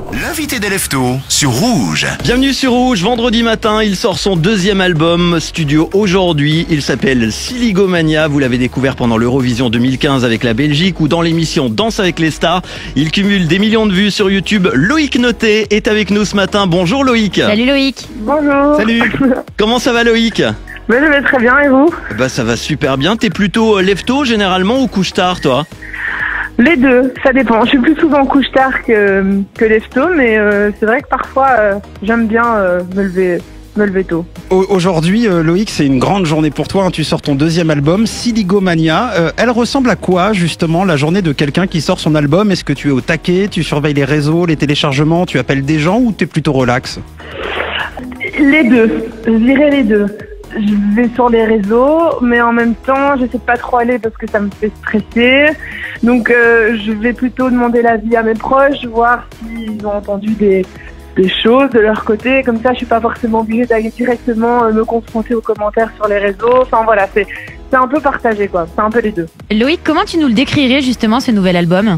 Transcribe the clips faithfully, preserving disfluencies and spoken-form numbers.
L'invité des Leftos sur Rouge. Bienvenue sur Rouge, vendredi matin, il sort son deuxième album studio aujourd'hui. Il s'appelle Siligomania, vous l'avez découvert pendant l'Eurovision deux mille quinze avec la Belgique ou dans l'émission Danse avec les stars. Il cumule des millions de vues sur YouTube. Loïc Noté est avec nous ce matin. Bonjour Loïc. Salut Loïc. Bonjour. Salut. Comment ça va Loïc? Ben, je vais très bien, et vous? Bah ça va super bien. T'es plutôt lève-tôt généralement ou couche-tard toi? Les deux, ça dépend. Je suis plus souvent couche-tard que, que lève-tôt, mais euh, c'est vrai que parfois euh, j'aime bien euh, me lever, me lever tôt. Aujourd'hui, euh, Loïc, c'est une grande journée pour toi. Hein. Tu sors ton deuxième album, Siligomania. Euh, elle ressemble à quoi, justement, la journée de quelqu'un qui sort son album? Est-ce que tu es au taquet, tu surveilles les réseaux, les téléchargements, tu appelles des gens ou tu es plutôt relax? Les deux, je dirais les deux. Je vais sur les réseaux, mais en même temps, je sais pas trop aller parce que ça me fait stresser. Donc, euh, je vais plutôt demander l'avis à mes proches, voir s'ils ont entendu des, des choses de leur côté. Comme ça, je suis pas forcément obligée d'aller directement euh, me confronter aux commentaires sur les réseaux. Enfin, voilà, c'est, c'est un peu partagé, quoi. C'est un peu les deux. Loïc, comment tu nous le décrirais justement, ce nouvel album?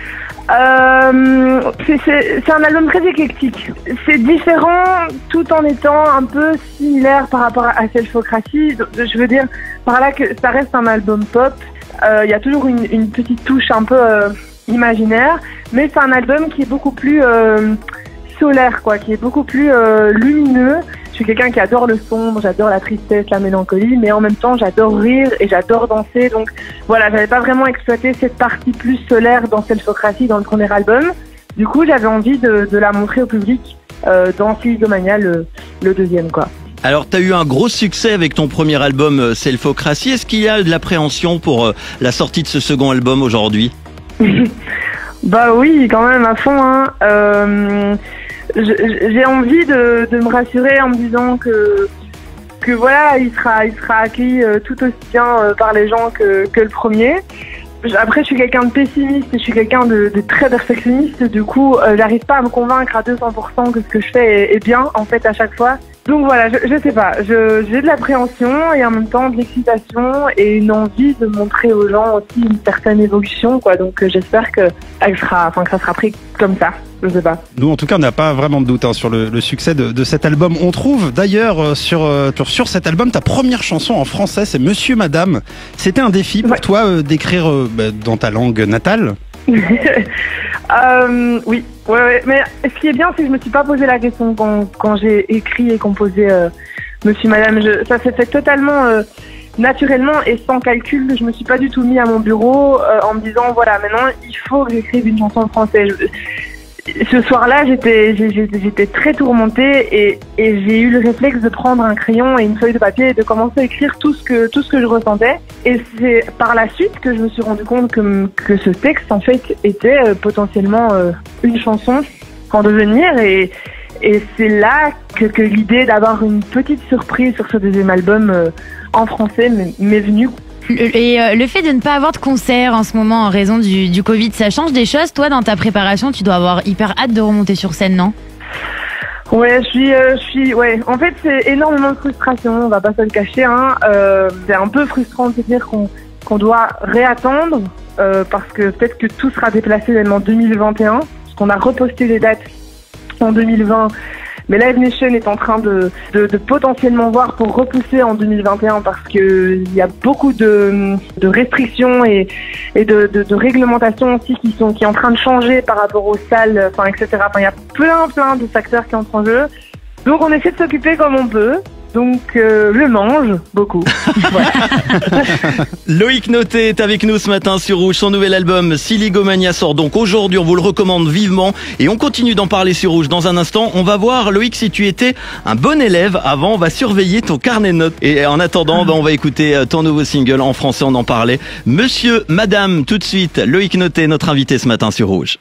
Euh, c'est, c'est, c'est un album très éclectique. C'est différent tout en étant un peu similaire par rapport à Selfocracy. Je veux dire par là que ça reste un album pop. Il euh, y a toujours une, une petite touche un peu euh, imaginaire, mais c'est un album qui est beaucoup plus euh, solaire, quoi, qui est beaucoup plus euh, lumineux. Je suis quelqu'un qui adore le sombre, j'adore la tristesse, la mélancolie, mais en même temps j'adore rire et j'adore danser. Donc voilà, j'avais pas vraiment exploité cette partie plus solaire dans Selfocracy, dans le premier album. Du coup, j'avais envie de, de la montrer au public euh, dans Siligomania, le, le deuxième, quoi. Alors t'as eu un gros succès avec ton premier album euh, Selfocracy. Est-ce qu'il y a de l'appréhension pour euh, la sortie de ce second album aujourd'hui? Bah oui, quand même à fond, hein. Euh... J'ai envie de, de me rassurer en me disant que que voilà, il sera il sera accueilli euh, tout aussi bien euh, par les gens que que le premier. Après, je suis quelqu'un de pessimiste et je suis quelqu'un de, de très perfectionniste. Du coup, euh, j'arrive pas à me convaincre à deux cents pour cent que ce que je fais est, est bien en fait à chaque fois. Donc voilà, je, je sais pas, je, j'ai de l'appréhension et en même temps de l'excitation et une envie de montrer aux gens aussi une certaine évolution, quoi. Donc euh, j'espère que elle sera, enfin que ça sera pris comme ça. Je sais pas. Nous, en tout cas, on n'a pas vraiment de doute hein, sur le, le succès de, de cet album. On trouve d'ailleurs euh, sur, euh, sur cet album ta première chanson en français, c'est Monsieur Madame. C'était un défi pour ouais. toi euh, d'écrire euh, bah, dans ta langue natale? euh, Oui, ouais, ouais. Mais ce qui est bien, c'est que je me suis pas posé la question quand, quand j'ai écrit et composé euh, Monsieur Madame. Je, ça s'est fait totalement euh, naturellement et sans calcul. Je me suis pas du tout mis à mon bureau euh, en me disant voilà, maintenant il faut que j'écrive une chanson en français. Je, Ce soir-là, j'étais, j'étais très tourmentée et, et j'ai eu le réflexe de prendre un crayon et une feuille de papier et de commencer à écrire tout ce que, tout ce que je ressentais. Et c'est par la suite que je me suis rendu compte que, que ce texte, en fait, était euh, potentiellement euh, une chanson en devenir. Et, et c'est là que, que l'idée d'avoir une petite surprise sur ce deuxième album euh, en français m'est venue. Et euh, le fait de ne pas avoir de concert en ce moment en raison du, du Covid, ça change des choses? Toi, dans ta préparation, tu dois avoir hyper hâte de remonter sur scène, non? Ouais, je suis, euh, je suis, ouais. En fait, c'est énormément de frustration. On va pas se le cacher, hein. Euh, c'est un peu frustrant de se dire qu'on qu'on doit réattendre euh, parce que peut-être que tout sera déplacé même en deux mille vingt et un, parce qu'on a reposté les dates en deux mille vingt. Mais Live Nation est en train de, de, de potentiellement voir pour repousser en deux mille vingt et un parce que il y a beaucoup de, de restrictions et, et de, de, de réglementations aussi qui sont qui est en train de changer par rapport aux salles, enfin et cetera. Enfin, il y a plein plein de facteurs qui entrent en jeu. Donc on essaie de s'occuper comme on peut. Donc euh, je mange beaucoup. Voilà. Loïc Noté est avec nous ce matin sur Rouge. Son nouvel album Siligomania sort donc aujourd'hui. On vous le recommande vivement et on continue d'en parler sur Rouge. Dans un instant, on va voir Loïc si tu étais un bon élève. Avant, on va surveiller ton carnet de notes. Et en attendant, bah, on va écouter ton nouveau single en français. On en parlait. Monsieur, Madame, tout de suite. Loïc Noté, notre invité ce matin sur Rouge.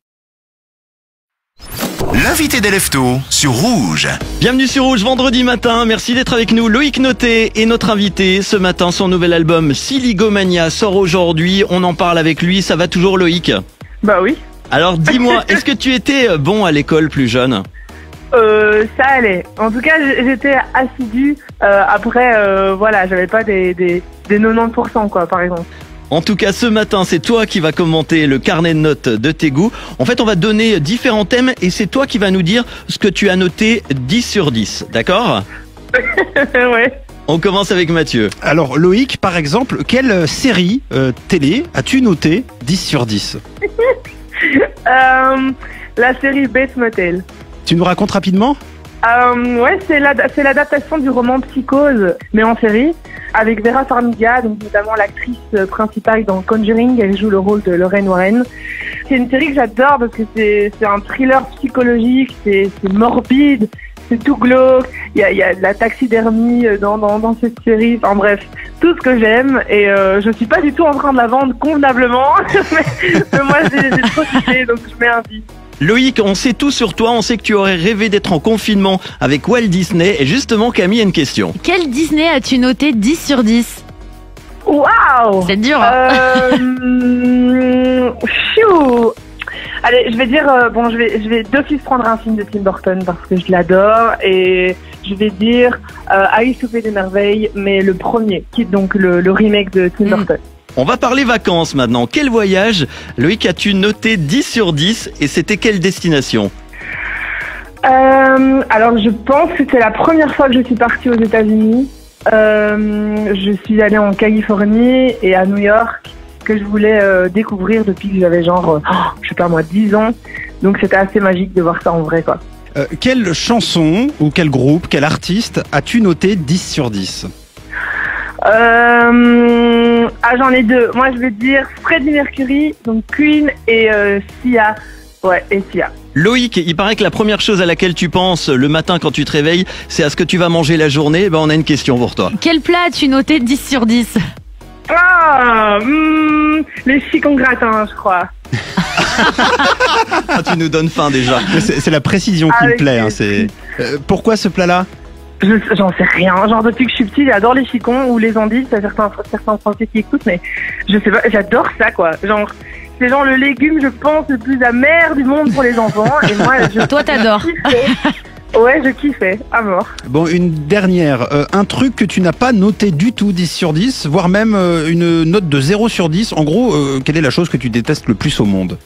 L'invité des Leftos sur Rouge. Bienvenue sur Rouge, vendredi matin. Merci d'être avec nous. Loïc Noté est notre invité ce matin. Son nouvel album Siligomania sort aujourd'hui. On en parle avec lui. Ça va toujours, Loïc? Bah oui. Alors dis-moi, est-ce que tu étais bon à l'école plus jeune? Euh, ça allait. En tout cas, j'étais assidue. Euh, après, euh, voilà, j'avais pas des, des, des quatre-vingt-dix pour cent, quoi, par exemple. En tout cas, ce matin, c'est toi qui vas commenter le carnet de notes de tes goûts. En fait, on va te donner différents thèmes et c'est toi qui vas nous dire ce que tu as noté dix sur dix. D'accord? Ouais. On commence avec Mathieu. Alors Loïc, par exemple, quelle série euh, télé as-tu noté dix sur dix? Euh, la série Bates Motel. Tu nous racontes rapidement? Euh, ouais, c'est la- c'est l'adaptation du roman Psychose, mais en série, avec Vera Farmiga, donc notamment l'actrice euh, principale dans Conjuring. Elle joue le rôle de Lorraine Warren. C'est une série que j'adore parce que c'est c'est un thriller psychologique, c'est c'est morbide, c'est tout glauque. Il y a, il y a de la taxidermie euh, dans, dans, dans cette série. Enfin bref, tout ce que j'aime. Et euh, je suis pas du tout en train de la vendre convenablement, mais, mais moi j'ai j'ai trop kiffé, donc je mets un dix. Loïc, on sait tout sur toi. On sait que tu aurais rêvé d'être en confinement avec Walt Disney. Et justement, Camille a une question. Quel Disney as-tu noté dix sur dix? Waouh! C'est dur, hein. Euh, Pfiou. Allez, je vais dire, euh, bon, je vais, je vais d'office prendre un film de Tim Burton parce que je l'adore et je vais dire euh, Alice au Pays des Merveilles, mais le premier, qui est donc le, le remake de Tim Mm. Burton. On va parler vacances maintenant. Quel voyage, Loïc, as-tu noté dix sur dix et c'était quelle destination? Euh, alors, je pense que c'est la première fois que je suis partie aux États-Unis. Euh, je suis allée en Californie et à New York, que je voulais euh, découvrir depuis que j'avais genre, euh, oh, je sais pas moi, dix ans. Donc, c'était assez magique de voir ça en vrai, quoi. Euh, quelle chanson ou quel groupe, quel artiste as-tu noté dix sur dix? Euh, ah, j'en ai deux. Moi, je vais dire Freddie Mercury, donc Queen et euh, Sia. Ouais, et Sia. Loïc, il paraît que la première chose à laquelle tu penses le matin quand tu te réveilles, c'est à ce que tu vas manger la journée. Ben, on a une question pour toi. Quel plat as-tu noté dix sur dix? Ah, hmm, les chicons gratins, je crois. Ah, tu nous donnes faim déjà. C'est c'est la précision qui me Avec plaît. hein, les c'est... Euh, pourquoi ce plat-là? Je- J'en sais rien. Genre, depuis que je suis petite, j'adore les chicons ou les endives. T'as certains, certains Français qui écoutent, mais je sais pas, j'adore ça, quoi. Genre, c'est genre le légume, je pense, le plus amer du monde pour les enfants. Et moi, je. Toi, t'adores. je kiffais. Ouais, je kiffais, à mort. Bon, une dernière. Euh, un truc que tu n'as pas noté du tout dix sur dix, voire même euh, une note de zéro sur dix. En gros, euh, quelle est la chose que tu détestes le plus au monde?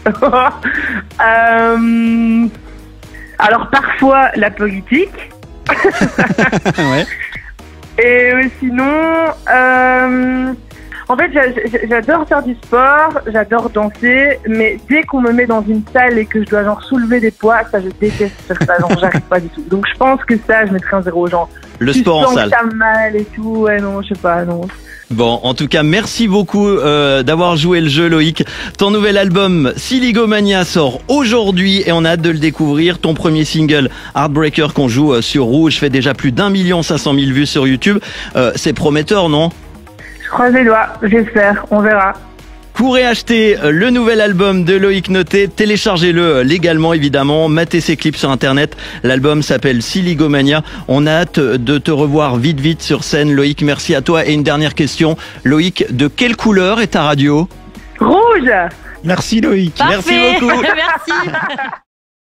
Euh, Alors, parfois, la politique. Ouais. Et euh, sinon, euh, en fait, j'a- j'a- j'adore faire du sport, j'adore danser, mais dès qu'on me met dans une salle et que je dois genre soulever des poids, ça, je déteste faire ça, genre j'arrive pas du tout. Donc je pense que ça, je mettrais un zéro, genre. Le tu sport en sens salle. que t'as mal et tout, ouais, non, je sais pas, non. Bon, en tout cas, merci beaucoup euh, d'avoir joué le jeu, Loïc. Ton nouvel album, Siligomania, sort aujourd'hui et on a hâte de le découvrir. Ton premier single, Heartbreaker, qu'on joue euh, sur Rouge, fait déjà plus d'un million cinq cent mille vues sur YouTube. Euh, c'est prometteur, non? Je croise les doigts, j'espère, on verra. Courez acheter euh, le nouvel album de Loïc Noté, téléchargez-le euh, légalement évidemment, matez ses clips sur internet. L'album s'appelle Siligomania. On a hâte de te revoir vite vite sur scène, Loïc. Merci à toi. Et une dernière question, Loïc, de quelle couleur est ta radio? Rouge! Merci Loïc. Merci Parfait. beaucoup. Merci.